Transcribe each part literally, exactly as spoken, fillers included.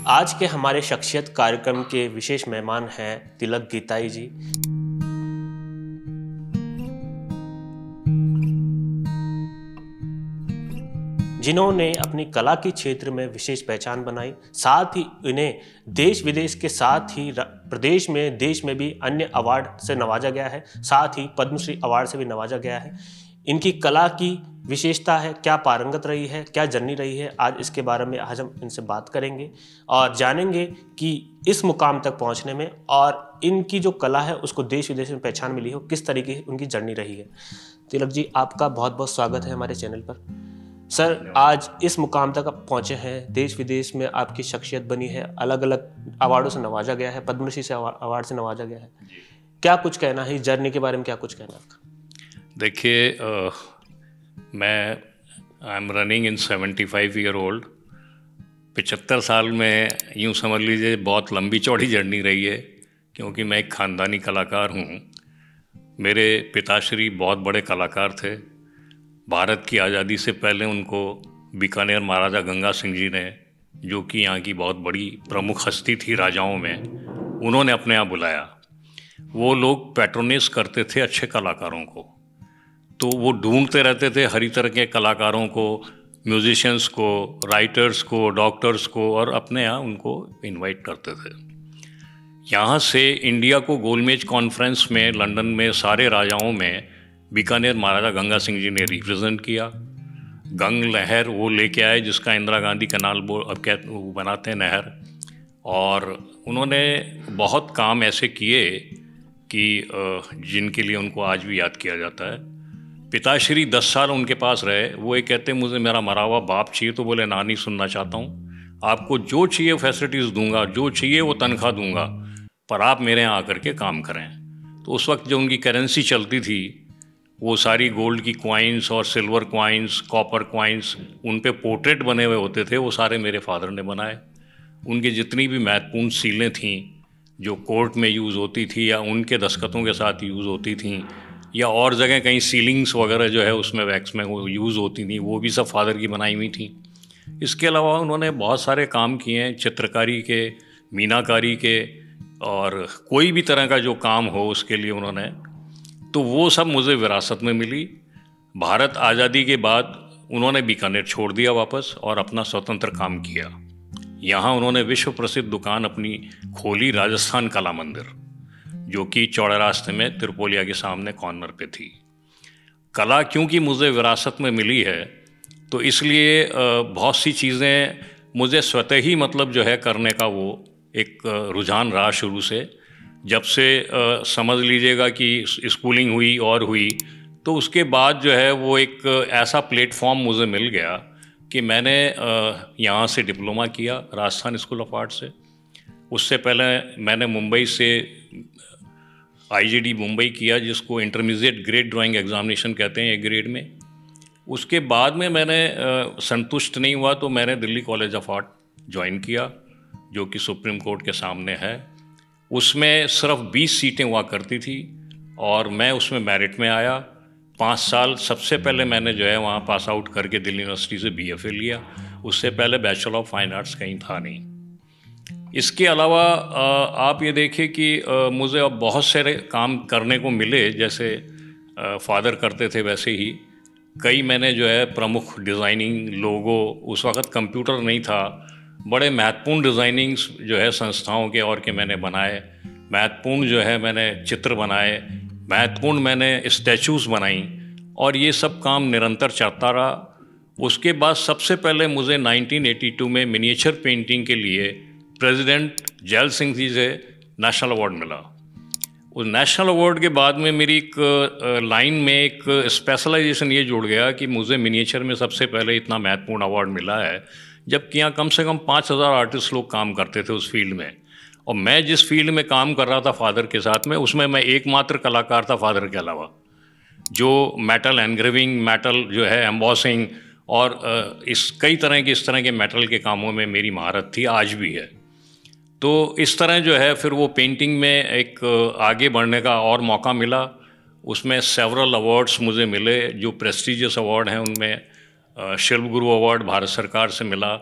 आज के हमारे शख्सियत कार्यक्रम के विशेष मेहमान हैं तिलक गीताई जी। जिन्होंने अपनी कला के क्षेत्र में विशेष पहचान बनाई, साथ ही इन्हें देश विदेश के साथ ही प्रदेश में देश में भी अन्य अवार्ड से नवाजा गया है, साथ ही पद्मश्री अवार्ड से भी नवाजा गया है। इनकी कला की विशेषता है, क्या पारंगत रही है, क्या जर्नी रही है, आज इसके बारे में आज हम इनसे बात करेंगे और जानेंगे कि इस मुकाम तक पहुंचने में और इनकी जो कला है उसको देश विदेश में पहचान मिली हो, किस तरीके की उनकी जर्नी रही है। तिलक जी, आपका बहुत बहुत स्वागत है हमारे चैनल पर। सर, आज इस मुकाम तक आप पहुंचे हैं, देश विदेश में आपकी शख्सियत बनी है, अलग अलग अवार्डों से नवाजा गया है, पद्मश्री से अवार्ड से नवाजा गया है, क्या कुछ कहना है इस जर्नी के बारे में, क्या कुछ कहना है आपका? देखिए, मैं I am running in seventy five year old. पचहत्तर साल में यूँ समझ लीजिए बहुत लंबी चौड़ी जर्नी रही है, क्योंकि मैं एक ख़ानदानी कलाकार हूँ। मेरे पिताश्री बहुत बड़े कलाकार थे। भारत की आज़ादी से पहले उनको बीकानेर महाराजा गंगा सिंह जी ने, जो कि यहाँ की बहुत बड़ी प्रमुख हस्ती थी राजाओं में, उन्होंने अपने यहाँ बुलाया। वो लोग पैट्रोनेज करते थे अच्छे कलाकारों को, तो वो ढूंढते रहते थे हर तरह के कलाकारों को, म्यूजिशियंस को, राइटर्स को, डॉक्टर्स को, और अपने यहाँ उनको इनवाइट करते थे। यहाँ से इंडिया को गोलमेज कॉन्फ्रेंस में लंदन में सारे राजाओं में बीकानेर महाराजा गंगा सिंह जी ने रिप्रेजेंट किया। गंग नहर वो लेके आए, जिसका इंदिरा गांधी कनाल वो अब क्या वो बनाते हैं नहर। और उन्होंने बहुत काम ऐसे किए कि जिनके लिए उनको आज भी याद किया जाता है। पिताश्री दस साल उनके पास रहे। वो ये कहते मुझे मेरा मरा हुआ बाप चाहिए, तो बोले नानी सुनना चाहता हूँ, आपको जो चाहिए फैसिलिटीज़ दूंगा, जो चाहिए वो तनख्वाह दूंगा, पर आप मेरे यहाँ आकर के काम करें। तो उस वक्त जो उनकी करेंसी चलती थी, वो सारी गोल्ड की क्वाइंस और सिल्वर क्वाइंस, कॉपर क्वाइंस, उन पे पोर्ट्रेट बने हुए होते थे, वो सारे मेरे फादर ने बनाए। उनकी जितनी भी महत्वपूर्ण सीलें थीं जो कोर्ट में यूज़ होती थी या उनके दस्तखतों के साथ यूज़ होती थीं, या और जगह कहीं सीलिंग्स वगैरह जो है उसमें वैक्स में वो यूज़ होती थी, वो भी सब फादर की बनाई हुई थी। इसके अलावा उन्होंने बहुत सारे काम किए हैं, चित्रकारी के, मीनाकारी के, और कोई भी तरह का जो काम हो उसके लिए उन्होंने, तो वो सब मुझे विरासत में मिली। भारत आज़ादी के बाद उन्होंने बीकानेर छोड़ दिया वापस और अपना स्वतंत्र काम किया। यहाँ उन्होंने विश्व प्रसिद्ध दुकान अपनी खोली, राजस्थान कला मंदिर, जो कि चौड़े रास्ते में त्रिपोलिया के सामने कॉर्नर पे थी। कला क्योंकि मुझे विरासत में मिली है, तो इसलिए बहुत सी चीज़ें मुझे स्वतः ही मतलब जो है करने का वो एक रुझान रहा शुरू से। जब से आ, समझ लीजिएगा कि स्कूलिंग हुई और हुई, तो उसके बाद जो है वो एक ऐसा प्लेटफॉर्म मुझे मिल गया कि मैंने यहाँ से डिप्लोमा किया राजस्थान स्कूल ऑफ आर्ट से। उससे पहले मैंने मुंबई से आईजीडी मुंबई किया, जिसको इंटरमीडिएट ग्रेड ड्राइंग एग्जामिनेशन कहते हैं, एक ग्रेड में। उसके बाद में मैंने आ, संतुष्ट नहीं हुआ, तो मैंने Delhi college of art join किया, जो कि सुप्रीम कोर्ट के सामने है। उसमें सिर्फ बीस सीटें हुआ करती थी और मैं उसमें मेरिट में आया। पाँच साल सबसे पहले मैंने जो है वहाँ पास आउट करके दिल्ली यूनिवर्सिटी से बीएफए लिया। उससे पहले बैचलर ऑफ फाइन आर्ट्स कहीं था नहीं। इसके अलावा आप ये देखिए कि मुझे अब बहुत सारे काम करने को मिले, जैसे फादर करते थे वैसे ही कई मैंने जो है प्रमुख डिज़ाइनिंग, लोगो, उस वक़्त कंप्यूटर नहीं था, बड़े महत्वपूर्ण डिज़ाइनिंग्स जो है संस्थाओं के और के मैंने बनाए। महत्वपूर्ण जो है मैंने चित्र बनाए, महत्वपूर्ण मैंने स्टैचूज़ बनाई, और ये सब काम निरंतर चलता रहा। उसके बाद सबसे पहले मुझे नाइनटीन एटी टू में मिनिएचर पेंटिंग के लिए प्रेसिडेंट जैल सिंह जी से नेशनल अवार्ड मिला। उस नेशनल अवार्ड के बाद में मेरी एक लाइन में एक स्पेशलाइजेशन ये जुड़ गया कि मुझे मिनिएचर में सबसे पहले इतना महत्वपूर्ण अवार्ड मिला है, जबकि यहाँ कम से कम पाँच हज़ार आर्टिस्ट लोग काम करते थे उस फील्ड में। और मैं जिस फील्ड में काम कर रहा था फादर के साथ में, उसमें मैं एकमात्र कलाकार था फादर के अलावा, जो मेटल एनग्रेविंग, मेटल जो है एम्बॉसिंग, और इस कई तरह के इस तरह के मेटल के कामों में मेरी महारत थी, आज भी है। तो इस तरह जो है फिर वो पेंटिंग में एक आगे बढ़ने का और मौका मिला। उसमें सेवरल अवार्ड्स मुझे मिले, जो प्रेस्टीजियस अवार्ड हैं उनमें शिल्प गुरु अवार्ड भारत सरकार से मिला,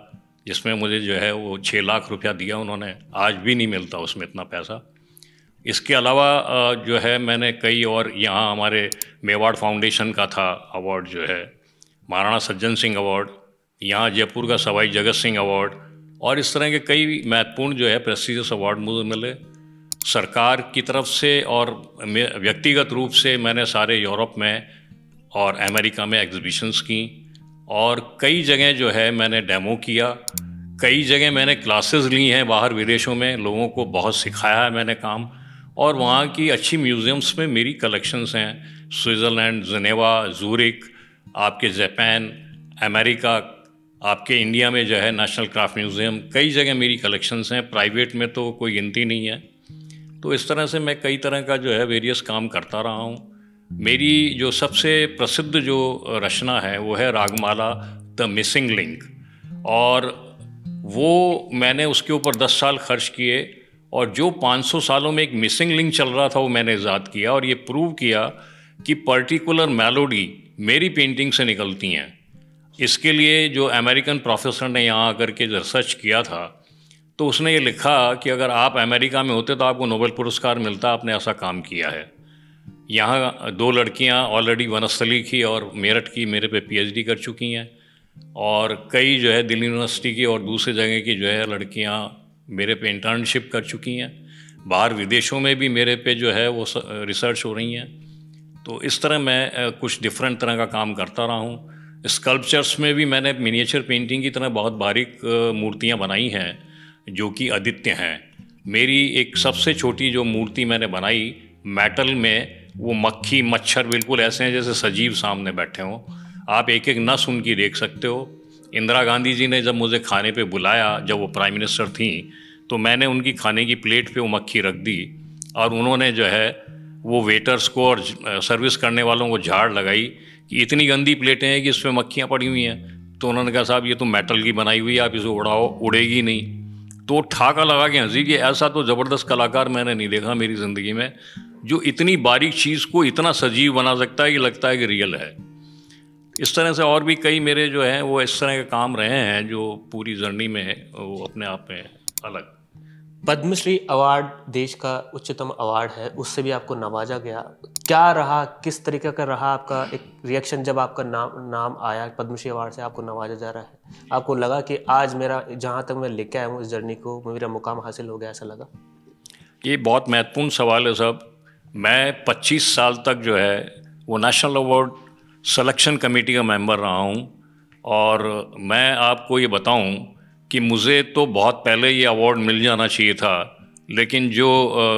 जिसमें मुझे जो है वो छः लाख रुपया दिया उन्होंने, आज भी नहीं मिलता उसमें इतना पैसा। इसके अलावा जो है मैंने कई और यहाँ हमारे मेवाड़ फाउंडेशन का था अवार्ड, जो है महाराणा सज्जन सिंह अवार्ड, यहाँ जयपुर का सवाई जगत सिंह अवार्ड, और इस तरह के कई महत्वपूर्ण जो है प्रेस्टिजियस अवार्ड मुझे मिले सरकार की तरफ से। और व्यक्तिगत रूप से मैंने सारे यूरोप में और अमेरिका में एग्जीबिशंस की, और कई जगह जो है मैंने डेमो किया, कई जगह मैंने क्लासेस ली हैं बाहर विदेशों में, लोगों को बहुत सिखाया है मैंने काम। और वहाँ की अच्छी म्यूज़ियम्स में मेरी कलेक्शंस हैं, स्विट्ज़रलैंड, जिनेवा, ज़ूरिक, आपके जापान, अमेरिका, आपके इंडिया में जो है नेशनल क्राफ्ट म्यूज़ियम, कई जगह मेरी कलेक्शंस हैं, प्राइवेट में तो कोई गिनती नहीं है। तो इस तरह से मैं कई तरह का जो है वेरियस काम करता रहा हूँ। मेरी जो सबसे प्रसिद्ध जो रचना है वो है रागमाला द मिसिंग लिंक, और वो मैंने उसके ऊपर दस साल खर्च किए, और जो पाँच सौ सालों में एक मिसिंग लिंक चल रहा था वो मैंने ईजाद किया, और ये प्रूव किया कि पर्टिकुलर मेलोडी मेरी पेंटिंग से निकलती हैं। इसके लिए जो अमेरिकन प्रोफेसर ने यहाँ आकर के रिसर्च किया था, तो उसने ये लिखा कि अगर आप अमेरिका में होते तो आपको नोबेल पुरस्कार मिलता, आपने ऐसा काम किया है। यहाँ दो लड़कियाँ ऑलरेडी वनस्थली की और मेरठ की मेरे पे पीएचडी कर चुकी हैं, और कई जो है दिल्ली यूनिवर्सिटी की और दूसरे जगह की जो है लड़कियाँ मेरे पे इंटर्नशिप कर चुकी हैं। बाहर विदेशों में भी मेरे पे जो है वो रिसर्च हो रही हैं। तो इस तरह मैं कुछ डिफरेंट तरह का काम करता रहा हूँ। स्कल्पचर्स में भी मैंने मिनिएचर पेंटिंग की तरह बहुत बारीक मूर्तियाँ बनाई हैं, जो कि अद्वितीय हैं। मेरी एक सबसे छोटी जो मूर्ति मैंने बनाई मेटल में, वो मक्खी मच्छर बिल्कुल ऐसे हैं जैसे सजीव सामने बैठे हों, आप एक एक नस उनकी देख सकते हो। इंदिरा गांधी जी ने जब मुझे खाने पे बुलाया, जब वो प्राइम मिनिस्टर थी, तो मैंने उनकी खाने की प्लेट पे वो मक्खी रख दी, और उन्होंने जो है वो वेटर्स को और सर्विस करने वालों को झाड़ लगाई कि इतनी गंदी प्लेटें हैं कि इसमें मक्खियाँ पड़ी हुई हैं। तो उन्होंने कहा साहब ये तो मेटल की बनाई हुई है, आप इसे उड़ाओ, उड़ेगी नहीं। तो ठाका लगा के हंसी कि ऐसा तो ज़बरदस्त कलाकार मैंने नहीं देखा मेरी ज़िंदगी में, जो इतनी बारीक चीज़ को इतना सजीव बना सकता है कि लगता है कि रियल है। इस तरह से और भी कई मेरे जो हैं वो इस तरह के काम रहे हैं, जो पूरी जर्नी में वो अपने आप में अलग। पद्मश्री अवार्ड देश का उच्चतम अवार्ड है, उससे भी आपको नवाजा गया। क्या रहा, किस तरीके का रहा आपका एक रिएक्शन जब आपका नाम नाम आया पद्मश्री अवार्ड से आपको नवाजा जा रहा है? आपको लगा कि आज मेरा जहाँ तक मैं लेके आया हूँ इस जर्नी को, मेरा मुकाम हासिल हो गया, ऐसा लगा? ये बहुत महत्वपूर्ण सवाल है साहब। मैं पच्चीस साल तक जो है वो नेशनल अवार्ड सिलेक्शन कमेटी का मेंबर रहा हूँ, और मैं आपको ये बताऊँ कि मुझे तो बहुत पहले ये अवार्ड मिल जाना चाहिए था, लेकिन जो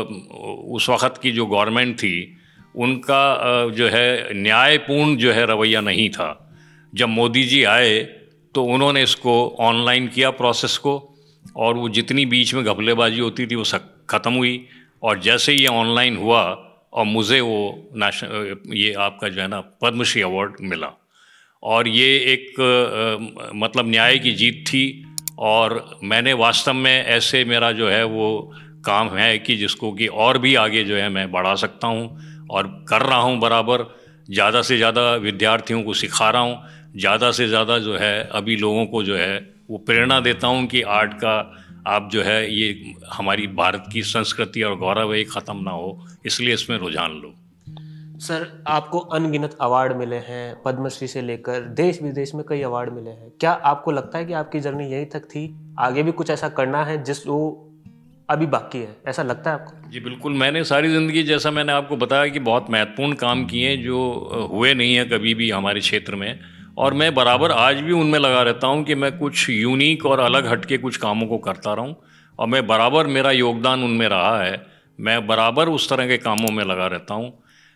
उस वक़्त की जो गवर्नमेंट थी उनका जो है न्यायपूर्ण जो है रवैया नहीं था। जब मोदी जी आए तो उन्होंने इसको ऑनलाइन किया प्रोसेस को, और वो जितनी बीच में घपलेबाजी होती थी वो सब ख़त्म हुई, और जैसे ही ये ऑनलाइन हुआ और मुझे वो नेशनल ये आपका जो है ना पद्मश्री अवार्ड मिला, और ये एक आ, मतलब न्याय की जीत थी। और मैंने वास्तव में ऐसे मेरा जो है वो काम है कि जिसको कि और भी आगे जो है मैं बढ़ा सकता हूँ, और कर रहा हूँ बराबर। ज़्यादा से ज़्यादा विद्यार्थियों को सिखा रहा हूँ, ज़्यादा से ज़्यादा जो है अभी लोगों को जो है वो प्रेरणा देता हूँ कि आर्ट का आप जो है ये हमारी भारत की संस्कृति और गौरव है, ख़त्म ना हो, इसलिए इसमें रुझान लो। सर, आपको अनगिनत अवार्ड मिले हैं, पद्मश्री से लेकर देश विदेश में कई अवार्ड मिले हैं। क्या आपको लगता है कि आपकी जर्नी यहीं तक थी, आगे भी कुछ ऐसा करना है जिस वो अभी बाकी है, ऐसा लगता है आपको? जी बिल्कुल। मैंने सारी ज़िंदगी, जैसा मैंने आपको बताया, कि बहुत महत्वपूर्ण काम किए जो हुए नहीं हैं कभी भी हमारे क्षेत्र में, और मैं बराबर आज भी उनमें लगा रहता हूँ कि मैं कुछ यूनिक और अलग हटके कुछ कामों को करता रहूँ, और मैं बराबर मेरा योगदान उनमें रहा है। मैं बराबर उस तरह के कामों में लगा रहता हूँ।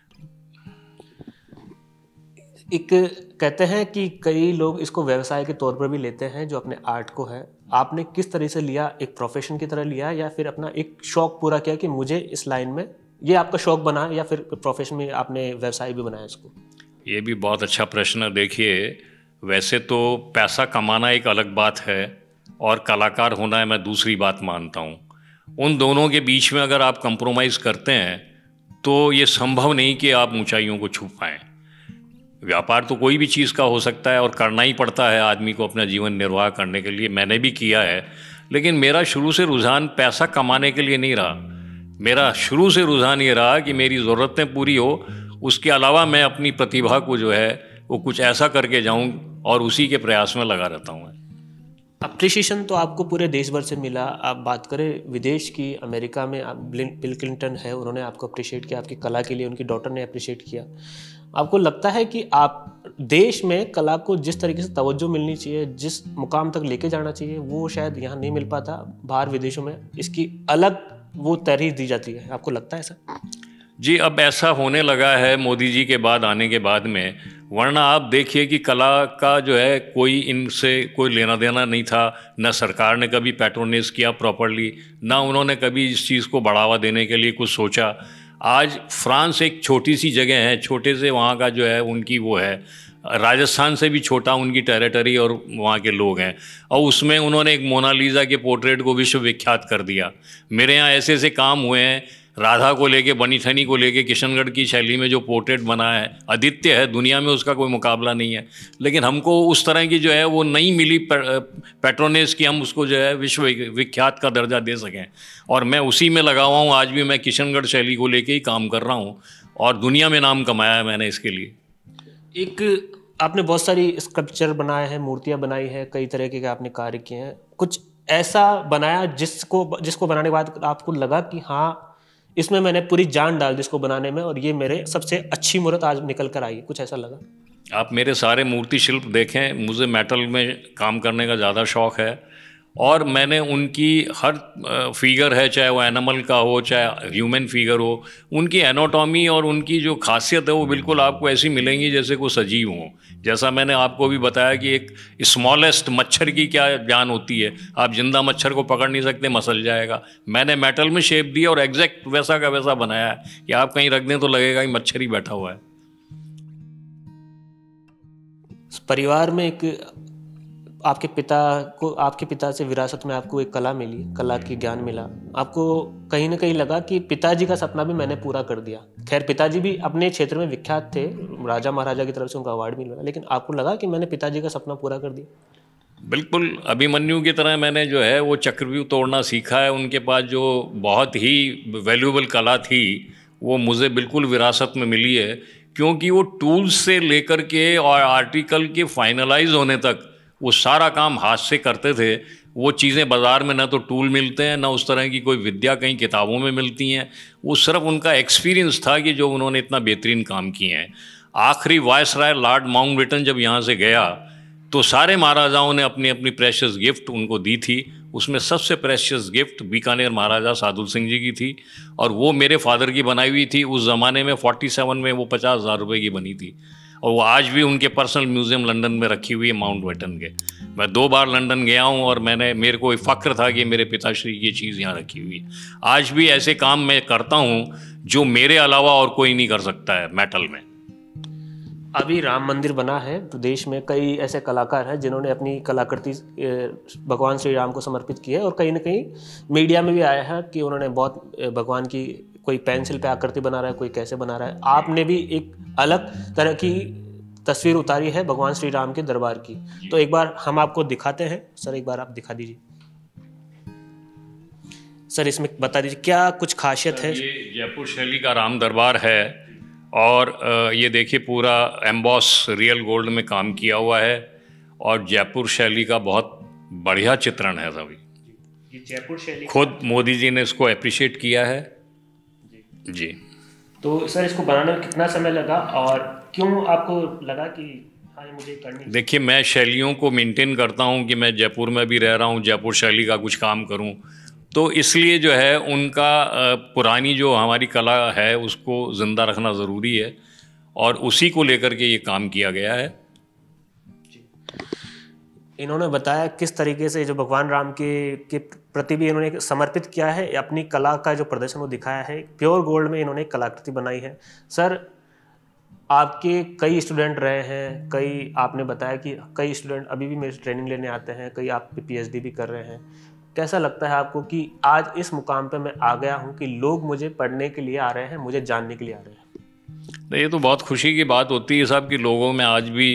एक कहते हैं कि कई लोग इसको व्यवसाय के तौर पर भी लेते हैं जो अपने आर्ट को है। आपने किस तरह से लिया, एक प्रोफेशन की तरह लिया या फिर अपना एक शौक पूरा किया कि मुझे इस लाइन में, ये आपका शौक बना, या फिर प्रोफेशन में आपने व्यवसाय भी बनाया इसको? ये भी बहुत अच्छा प्रश्न है। देखिए, वैसे तो पैसा कमाना एक अलग बात है और कलाकार होना है मैं दूसरी बात मानता हूँ। उन दोनों के बीच में अगर आप कंप्रोमाइज़ करते हैं तो ये संभव नहीं कि आप ऊंचाइयों को छू पाएँ। व्यापार तो कोई भी चीज़ का हो सकता है और करना ही पड़ता है आदमी को अपना जीवन निर्वाह करने के लिए, मैंने भी किया है। लेकिन मेरा शुरू से रुझान पैसा कमाने के लिए नहीं रहा। मेरा शुरू से रुझान ये रहा कि मेरी ज़रूरतें पूरी हो, उसके अलावा मैं अपनी प्रतिभा को जो है वो कुछ ऐसा करके जाऊं, और उसी के प्रयास में लगा रहता हूं। अप्रिशिएशन तो आपको पूरे देश भर से मिला। आप बात करें विदेश की, अमेरिका में आप बिल क्लिंटन है, उन्होंने आपको अप्रिशिएट किया, आपकी कला के लिए उनकी डॉटर ने अप्रिशिएट किया। आपको लगता है कि आप देश में कला को जिस तरीके से तवज्जो मिलनी चाहिए, जिस मुकाम तक लेके जाना चाहिए, वो शायद यहाँ नहीं मिल पाता, बाहर विदेशों में इसकी अलग वो तरजीह दी जाती है? आपको लगता है ऐसा? जी, अब ऐसा होने लगा है मोदी जी के बाद आने के बाद में, वरना आप देखिए कि कला का जो है कोई इनसे कोई लेना देना नहीं था। न सरकार ने कभी पैट्रोनेज किया प्रॉपरली, ना उन्होंने कभी इस चीज़ को बढ़ावा देने के लिए कुछ सोचा। आज फ्रांस एक छोटी सी जगह है, छोटे से वहाँ का जो है उनकी वो है, राजस्थान से भी छोटा उनकी टेरिटरी और वहाँ के लोग हैं, और उसमें उन्होंने एक मोनालिसा के पोर्ट्रेट को विश्व विख्यात कर दिया। मेरे यहाँ ऐसे ऐसे काम हुए हैं, राधा को लेके, बनी ठनी को लेके, किशनगढ़ की शैली में जो पोर्ट्रेट बना है, अद्वितीय है, दुनिया में उसका कोई मुकाबला नहीं है। लेकिन हमको उस तरह की जो है वो नहीं मिली पैट्रोनेज की हम उसको जो है विश्व विख्यात का दर्जा दे सकें, और मैं उसी में लगा हुआ हूँ। आज भी मैं किशनगढ़ शैली को लेके ही काम कर रहा हूँ, और दुनिया में नाम कमाया है मैंने इसके लिए। एक आपने बहुत सारी स्कल्पचर बनाए हैं, मूर्तियाँ बनाई हैं, कई तरह के आपने कार्य किए हैं। कुछ ऐसा बनाया जिसको जिसको बनाने के बाद आपको लगा कि हाँ, इसमें मैंने पूरी जान डाल दी इसको बनाने में, और ये मेरे सबसे अच्छी मूर्त आज निकल कर आई, कुछ ऐसा लगा? आप मेरे सारे मूर्ति शिल्प देखें, मुझे मेटल में काम करने का ज़्यादा शौक़ है, और मैंने उनकी हर फिगर है, चाहे वो एनिमल का हो चाहे ह्यूमन फिगर हो, उनकी एनाटॉमी और उनकी जो खासियत है वो बिल्कुल आपको ऐसी मिलेंगी जैसे कोई सजीव हो। जैसा मैंने आपको भी बताया कि एक स्मॉलेस्ट मच्छर की क्या जान होती है, आप जिंदा मच्छर को पकड़ नहीं सकते, मसल जाएगा। मैंने मेटल में शेप दिया और एग्जैक्ट वैसा का वैसा बनाया है कि आप कहीं रख दें तो लगेगा कि मच्छर ही बैठा हुआ है। परिवार में एक आपके पिता को, आपके पिता से विरासत में आपको एक कला मिली, कला की ज्ञान मिला। आपको कहीं ना कहीं लगा कि पिताजी का सपना भी मैंने पूरा कर दिया। खैर, पिताजी भी अपने क्षेत्र में विख्यात थे, राजा महाराजा की तरफ से उनका अवार्ड मिला, लेकिन आपको लगा कि मैंने पिताजी का सपना पूरा कर दिया? बिल्कुल, अभिमन्यु की तरह मैंने जो है वो चक्रव्यूह तोड़ना सीखा है। उनके पास जो बहुत ही वैल्यूएबल कला थी वो मुझे बिल्कुल विरासत में मिली है, क्योंकि वो टूल्स से लेकर के और आर्टिकल के फाइनलाइज होने तक वो सारा काम हाथ से करते थे। वो चीज़ें बाज़ार में ना तो टूल मिलते हैं, ना उस तरह की कोई विद्या कहीं किताबों में मिलती हैं। वो सिर्फ उनका एक्सपीरियंस था कि जो उन्होंने इतना बेहतरीन काम किए हैं। आखिरी वायसराय लॉर्ड माउंटबेटन जब यहाँ से गया तो सारे महाराजाओं ने अपनी अपनी प्रेशियस गिफ्ट उनको दी थी। उसमें सबसे प्रेशियस गिफ्ट बीकानेर महाराजा सादुल सिंह जी की थी, और वो मेरे फादर की बनाई हुई थी। उस ज़माने में फोर्टी सेवन में वो पचास हज़ार रुपये की बनी थी, और वो आज भी उनके पर्सनल म्यूज़ियम लंदन में रखी हुई है, माउंटबेटन के। मैं दो बार लंदन गया हूँ, और मैंने मेरे को फ़ख्र था कि मेरे पिताश्री की चीज़ यहाँ रखी हुई है। आज भी ऐसे काम मैं करता हूँ जो मेरे अलावा और कोई नहीं कर सकता है मेटल में। अभी राम मंदिर बना है, तो देश में कई ऐसे कलाकार हैं जिन्होंने अपनी कलाकृति भगवान श्री राम को समर्पित की है, और कहीं ना कहीं मीडिया में भी आया है कि उन्होंने बहुत भगवान की, कोई पेंसिल पे आकृति बना रहा है, कोई कैसे बना रहा है। आपने भी एक अलग तरह की तस्वीर उतारी है भगवान श्री राम के दरबार की, तो एक बार हम आपको दिखाते हैं। सर, एक बार आप दिखा दीजिए। सर, इसमें बता दीजिए क्या कुछ खासियत है? ये जयपुर शैली का राम दरबार है, और ये देखिए पूरा एम्बॉस रियल गोल्ड में काम किया हुआ है, और जयपुर शैली का बहुत बढ़िया चित्रण है सभी। ये जयपुर शैली खुद मोदी जी ने इसको अप्रिशिएट किया है जी। जी तो सर, इसको बनाने में कितना समय लगा, और क्यों आपको लगा कि हाँ, ये मुझे करनी? देखिए, मैं शैलियों को मेंटेन करता हूँ कि मैं जयपुर में भी रह रहा हूँ, जयपुर शैली का कुछ काम करूँ, तो इसलिए जो है उनका पुरानी जो हमारी कला है उसको ज़िंदा रखना ज़रूरी है, और उसी को लेकर के ये काम किया गया है। इन्होंने बताया किस तरीके से जो भगवान राम के के प्रति भी इन्होंने समर्पित किया है, अपनी कला का जो प्रदर्शन वो दिखाया है। प्योर गोल्ड में इन्होंने कलाकृति बनाई है। सर, आपके कई स्टूडेंट रहे हैं, कई आपने बताया कि कई स्टूडेंट अभी भी मेरे ट्रेनिंग लेने आते हैं, कई आप पीएचडी भी कर रहे हैं। कैसा लगता है आपको कि आज इस मुकाम पे मैं आ गया हूँ कि लोग मुझे पढ़ने के लिए आ रहे हैं, मुझे जानने के लिए आ रहे हैं? तो ये तो बहुत खुशी की बात होती है साहब कि लोगों में आज भी,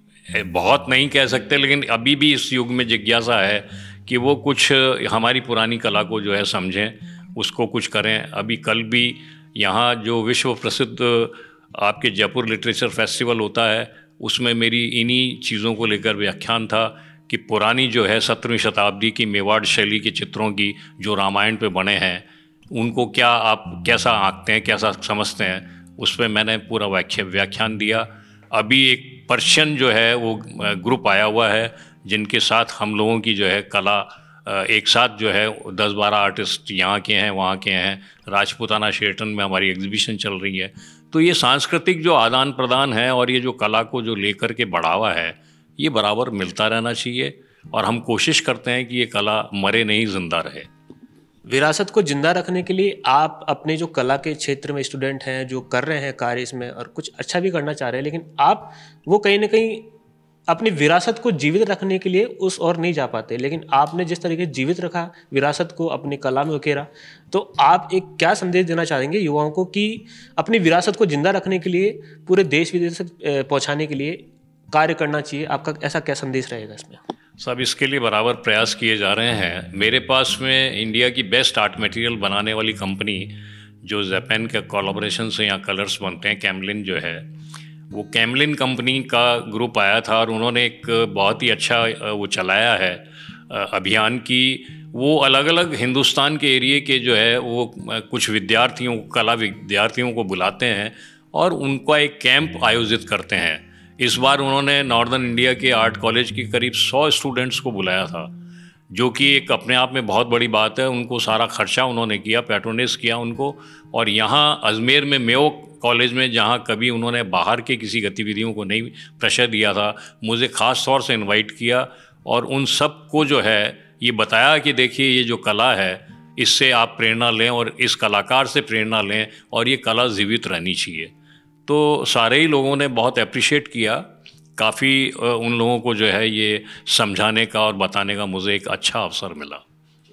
बहुत नहीं कह सकते लेकिन अभी भी इस युग में जिज्ञासा है कि वो कुछ हमारी पुरानी कला को जो है समझें, उसको कुछ करें। अभी कल भी यहाँ जो विश्व प्रसिद्ध आपके जयपुर लिटरेचर फेस्टिवल होता है, उसमें मेरी इन्हीं चीज़ों को लेकर व्याख्यान था कि पुरानी जो है सत्रहवीं शताब्दी की मेवाड़ शैली के चित्रों की जो रामायण पे बने हैं, उनको क्या आप कैसा आंकते हैं, कैसा समझते हैं, उस पर मैंने पूरा व्याख्या व्याख्यान दिया। अभी एक पर्शियन जो है वो ग्रुप आया हुआ है जिनके साथ हम लोगों की जो है कला एक साथ जो है दस बारह आर्टिस्ट यहाँ के हैं, वहाँ के हैं। राजपूताना शेरटन में हमारी एग्जीबिशन चल रही है। तो ये सांस्कृतिक जो आदान प्रदान है और ये जो कला को जो लेकर के बढ़ावा है, ये बराबर मिलता रहना चाहिए और हम कोशिश करते हैं कि ये कला मरे नहीं, जिंदा रहे। विरासत को जिंदा रखने के लिए आप अपने जो कला के क्षेत्र में स्टूडेंट हैं जो कर रहे हैं कार्य इसमें और कुछ अच्छा भी करना चाह रहे हैं, लेकिन आप वो कहीं ना कहीं अपनी विरासत को जीवित रखने के लिए उस और नहीं जा पाते, लेकिन आपने जिस तरीके से जीवित रखा विरासत को, अपनी कला में उकेरा, तो आप एक क्या संदेश देना चाहेंगे युवाओं को कि अपनी विरासत को जिंदा रखने के लिए पूरे देश विदेश तक पहुँचाने के लिए कार्य करना चाहिए? आपका ऐसा क्या संदेश रहेगा इसमें? सब इसके लिए बराबर प्रयास किए जा रहे हैं। मेरे पास में इंडिया की बेस्ट आर्ट मटेरियल बनाने वाली कंपनी जो जापान के कोलैबोरेशन से यहाँ कलर्स बनते हैं, कैमलिन जो है, वो कैमलिन कंपनी का ग्रुप आया था और उन्होंने एक बहुत ही अच्छा वो चलाया है अभियान की। वो अलग अलग हिंदुस्तान के एरिए के जो है वो कुछ विद्यार्थियों, कला विद्यार्थियों को बुलाते हैं और उनका एक कैंप आयोजित करते हैं। इस बार उन्होंने नॉर्दर्न इंडिया के आर्ट कॉलेज की करीब सौ स्टूडेंट्स को बुलाया था, जो कि एक अपने आप में बहुत बड़ी बात है। उनको सारा खर्चा उन्होंने किया, पैट्रोनेज किया उनको। और यहाँ अजमेर में मेयो कॉलेज में, जहाँ कभी उन्होंने बाहर के किसी गतिविधियों को नहीं प्रेशर दिया था, मुझे ख़ास तौर से इनवाइट किया और उन सब को जो है ये बताया कि देखिए ये जो कला है इससे आप प्रेरणा लें और इस कलाकार से प्रेरणा लें और ये कला जीवित रहनी चाहिए। तो सारे ही लोगों ने बहुत अप्रिशिएट किया। काफ़ी उन लोगों को जो है ये समझाने का और बताने का मुझे एक अच्छा अवसर मिला।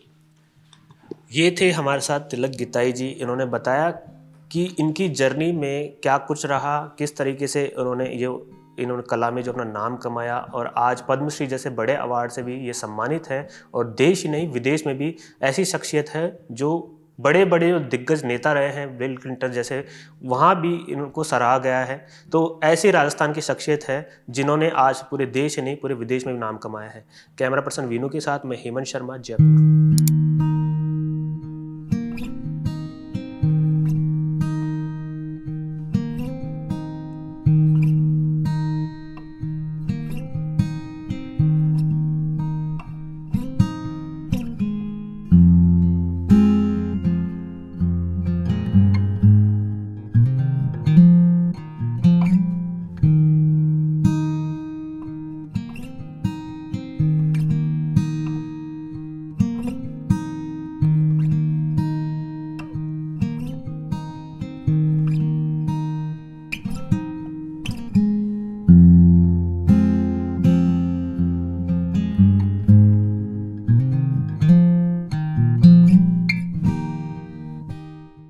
ये थे हमारे साथ तिलक गिताई जी। इन्होंने बताया कि इनकी जर्नी में क्या कुछ रहा, किस तरीके से उन्होंने ये इन्होंने कला में जो अपना नाम कमाया और आज पद्मश्री जैसे बड़े अवार्ड से भी ये सम्मानित है और देश ही नहीं विदेश में भी ऐसी शख्सियत है जो बड़े बड़े दिग्गज नेता रहे हैं, बिल क्लिंटन जैसे, वहाँ भी इनको सराहा गया है। तो ऐसी राजस्थान की शख्सियत है जिन्होंने आज पूरे देश ही नहीं पूरे विदेश में भी नाम कमाया है। कैमरा पर्सन वीनू के साथ मैं हेमंत शर्मा, जयपुर।